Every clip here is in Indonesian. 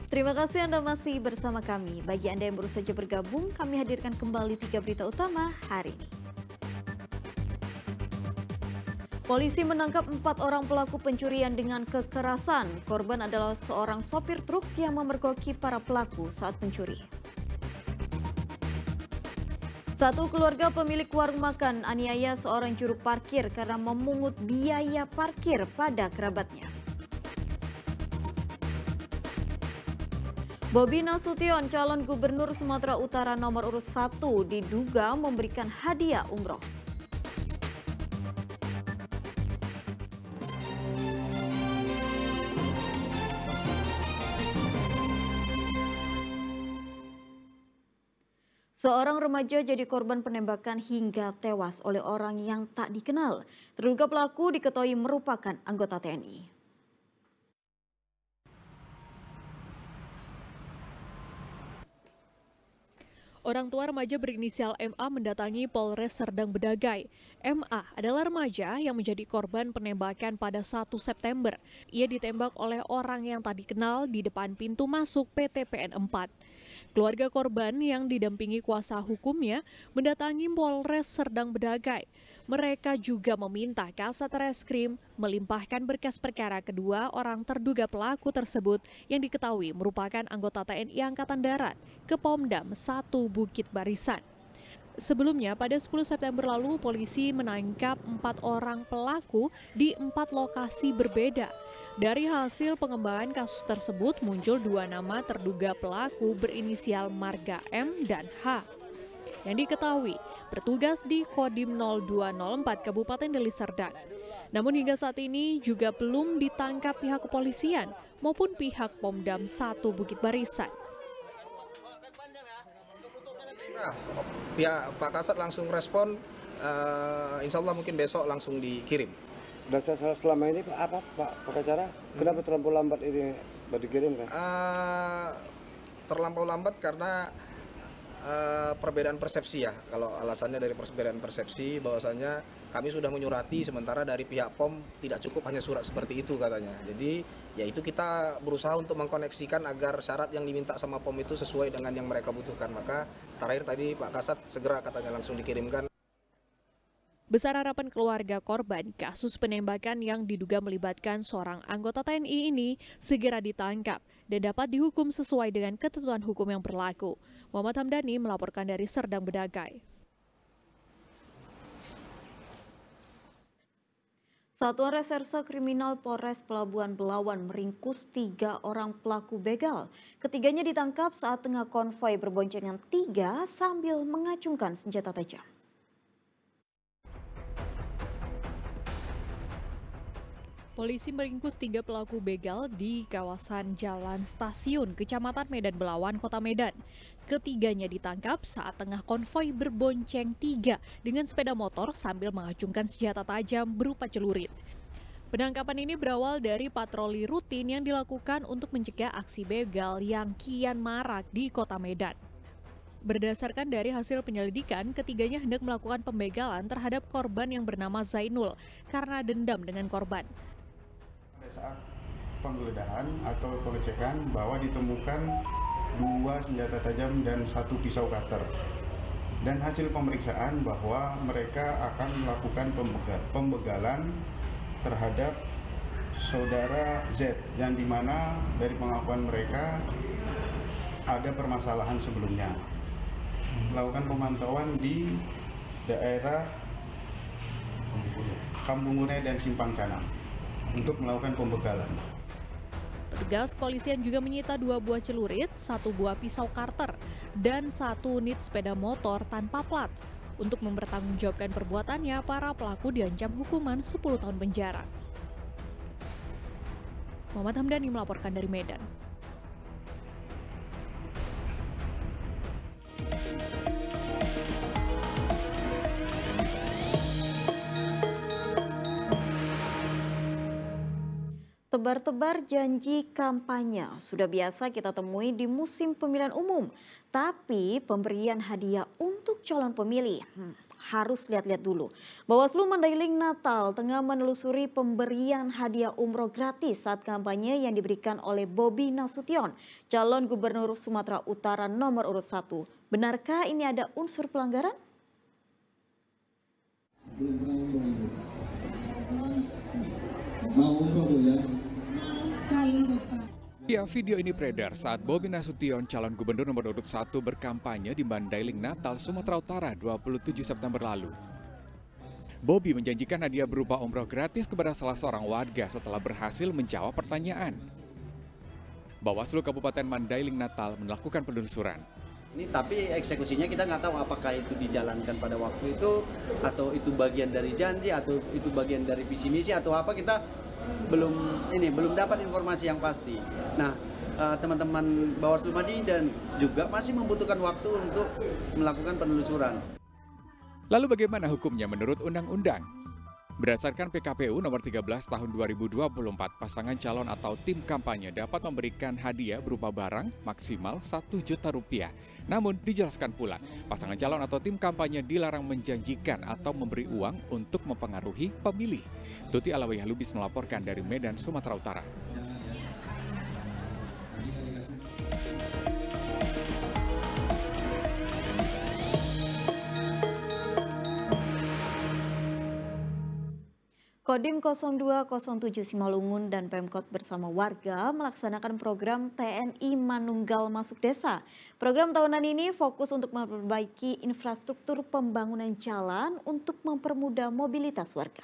Terima kasih Anda masih bersama kami. Bagi Anda yang baru saja bergabung, kami hadirkan kembali 3 berita utama hari ini. Polisi menangkap 4 orang pelaku pencurian dengan kekerasan. Korban adalah seorang sopir truk yang memergoki para pelaku saat mencuri. Satu keluarga pemilik warung makan aniaya seorang juru parkir karena memungut biaya parkir pada kerabatnya. Bobi Nasution, calon gubernur Sumatera Utara nomor urut 1, diduga memberikan hadiah umroh. Seorang remaja jadi korban penembakan hingga tewas oleh orang yang tak dikenal. Terduga pelaku diketahui merupakan anggota TNI. Orang tua remaja berinisial MA mendatangi Polres Serdang Bedagai. MA adalah remaja yang menjadi korban penembakan pada 1 September. Ia ditembak oleh orang yang tak dikenal di depan pintu masuk PTPN 4. Keluarga korban yang didampingi kuasa hukumnya mendatangi Polres Serdang Bedagai. Mereka juga meminta Kasat Reskrim melimpahkan berkas perkara kedua orang terduga pelaku tersebut yang diketahui merupakan anggota TNI Angkatan Darat ke Pomdam 1 Bukit Barisan. Sebelumnya pada 10 September lalu polisi menangkap 4 orang pelaku di 4 lokasi berbeda. Dari hasil pengembangan kasus tersebut muncul 2 nama terduga pelaku berinisial Marga M dan H yang diketahui bertugas di Kodim 0204 Kabupaten Deli Serdang. Namun hingga saat ini juga belum ditangkap pihak kepolisian maupun pihak Pomdam 1 Bukit Barisan. Nah, pihak Pak Kasat langsung respon, insya Allah mungkin besok langsung dikirim. Dan selama ini apa Pak pengacara, kenapa terlampau lambat ini dikirim kan? Terlampau lambat karena perbedaan persepsi ya. Kalau alasannya dari perbedaan persepsi bahwasanya kami sudah menyurati sementara dari pihak POM tidak cukup hanya surat seperti itu katanya. Jadi ya itu kita berusaha untuk mengkoneksikan agar syarat yang diminta sama POM itu sesuai dengan yang mereka butuhkan. Maka terakhir tadi Pak Kasat segera katanya langsung dikirimkan. Besar harapan keluarga korban kasus penembakan yang diduga melibatkan seorang anggota TNI ini segera ditangkap dan dapat dihukum sesuai dengan ketentuan hukum yang berlaku. Muhammad Hamdani melaporkan dari Serdang Bedagai. Satuan Reserse Kriminal Polres Pelabuhan Belawan meringkus 3 orang pelaku begal. Ketiganya ditangkap saat tengah konvoi berboncengan 3 sambil mengacungkan senjata tajam. Polisi meringkus 3 pelaku begal di kawasan Jalan Stasiun, Kecamatan Medan Belawan, Kota Medan. Ketiganya ditangkap saat tengah konvoi berbonceng 3 dengan sepeda motor sambil mengacungkan senjata tajam berupa celurit. Penangkapan ini berawal dari patroli rutin yang dilakukan untuk mencegah aksi begal yang kian marak di Kota Medan. Berdasarkan dari hasil penyelidikan, ketiganya hendak melakukan pembegalan terhadap korban yang bernama Zainul karena dendam dengan korban. Pada saat penggeledahan atau pengecekan bahwa ditemukan 2 senjata tajam dan 1 pisau cutter. Dan hasil pemeriksaan bahwa mereka akan melakukan pembegalan terhadap saudara Z yang dimana dari pengakuan mereka ada permasalahan sebelumnya. Melakukan pemantauan di daerah Kampung Gune dan Simpang Canang untuk melakukan pembegalan. Petugas kepolisian juga menyita 2 buah celurit, 1 buah pisau karter, dan 1 unit sepeda motor tanpa plat. Untuk mempertanggungjawabkan perbuatannya, para pelaku diancam hukuman 10 tahun penjara. Muhammad Hamdani melaporkan dari Medan. Tebar-tebar janji kampanye sudah biasa kita temui di musim pemilihan umum. Tapi pemberian hadiah untuk calon pemilih harus lihat-lihat dulu. Bawaslu Mandailing Natal tengah menelusuri pemberian hadiah umroh gratis saat kampanye yang diberikan oleh Bobi Nasution, calon gubernur Sumatera Utara nomor urut 1. Benarkah ini ada unsur pelanggaran? Ya, video ini beredar saat Bobi Nasution, calon gubernur nomor urut 1 berkampanye di Mandailing Natal, Sumatera Utara 27 September lalu. Bobi menjanjikan hadiah berupa umroh gratis kepada salah seorang warga setelah berhasil menjawab pertanyaan. Bawaslu Kabupaten Mandailing Natal melakukan penelusuran. Ini tapi eksekusinya kita nggak tahu apakah itu dijalankan pada waktu itu, atau itu bagian dari janji, atau itu bagian dari visi misi, atau apa, kita belum dapat informasi yang pasti. Nah, teman-teman Bawaslu Madi dan juga masih membutuhkan waktu untuk melakukan penelusuran. Lalu bagaimana hukumnya menurut undang-undang? Berdasarkan PKPU nomor 13 tahun 2024, pasangan calon atau tim kampanye dapat memberikan hadiah berupa barang maksimal Rp1 juta. Namun dijelaskan pula, pasangan calon atau tim kampanye dilarang menjanjikan atau memberi uang untuk mempengaruhi pemilih. Tuti Alawiyah Lubis melaporkan dari Medan, Sumatera Utara. Kodim 0207 Simalungun dan Pemkot bersama warga melaksanakan program TNI Manunggal Masuk Desa. Program tahunan ini fokus untuk memperbaiki infrastruktur pembangunan jalan untuk mempermudah mobilitas warga.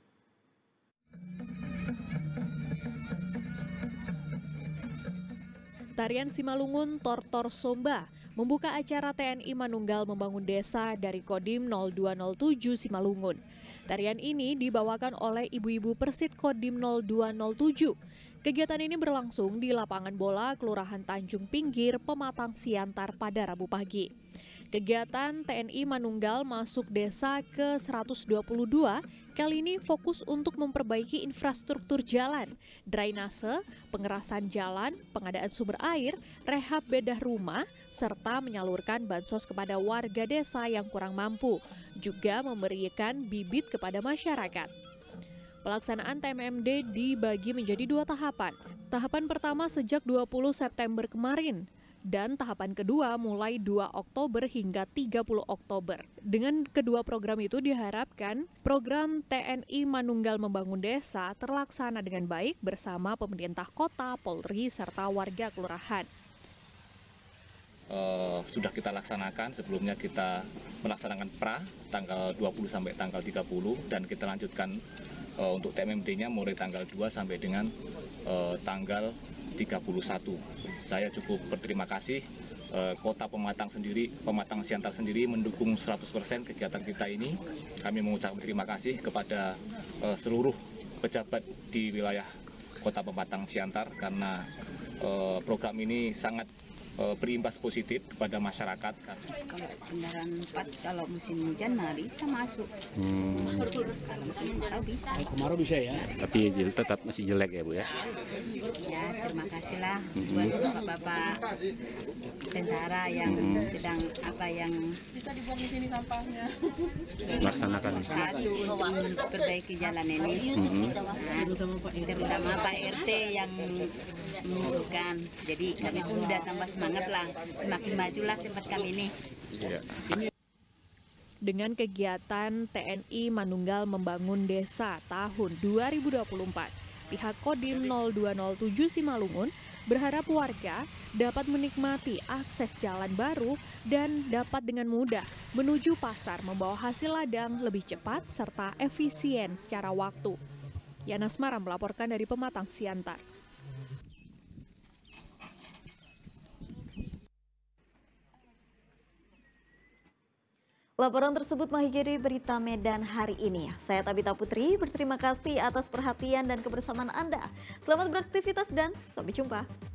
Tarian Simalungun Tortor Somba membuka acara TNI Manunggal Membangun Desa dari Kodim 0207 Simalungun. Tarian ini dibawakan oleh ibu-ibu Persit Kodim 0207. Kegiatan ini berlangsung di lapangan bola Kelurahan Tanjung Pinggir, Pematang Siantar pada Rabu pagi. Kegiatan TNI Manunggal Masuk Desa ke-122 kali ini fokus untuk memperbaiki infrastruktur jalan, drainase, pengerasan jalan, pengadaan sumber air, rehab bedah rumah, serta menyalurkan bansos kepada warga desa yang kurang mampu, juga memberikan bibit kepada masyarakat. Pelaksanaan TMMD dibagi menjadi 2 tahapan. Tahapan pertama sejak 20 September kemarin, dan tahapan kedua mulai 2 Oktober hingga 30 Oktober. Dengan kedua program itu diharapkan program TNI Manunggal Membangun Desa terlaksana dengan baik bersama pemerintah kota, Polri, serta warga kelurahan. Sudah kita laksanakan, sebelumnya kita melaksanakan pra tanggal 20 sampai tanggal 30 dan kita lanjutkan untuk TMMD-nya mulai tanggal 2 sampai dengan tanggal 31. Saya cukup berterima kasih Kota Pematang Siantar sendiri mendukung 100% kegiatan kita ini. Kami mengucapkan terima kasih kepada seluruh pejabat di wilayah Kota Pematang Siantar karena program ini sangat berimbas positif kepada masyarakat. Kalau kendaraan 4 kalau musim hujan bisa masuk. Kalau musim kemarau bisa. Kemarau bisa ya. Tapi tetap masih jelek ya Bu ya. Ya terima kasihlah buat bapak-bapak tentara yang sedang yang bisa dibuang di sini sampahnya. Melaksanakan satu untuk memperbaiki jalan ini. Terutama Pak RT yang mengusulkan. Jadi kami pun udah tambah semangat lah, semakin majulah tempat kami ini. Dengan kegiatan TNI Manunggal Membangun Desa tahun 2024, pihak Kodim 0207 Simalungun berharap warga dapat menikmati akses jalan baru dan dapat dengan mudah menuju pasar membawa hasil ladang lebih cepat serta efisien secara waktu. Yana Asmara melaporkan dari Pematang Siantar. Laporan tersebut mengakhiri berita Medan hari ini. Saya Tabita Putri, berterima kasih atas perhatian dan kebersamaan Anda. Selamat beraktivitas dan sampai jumpa.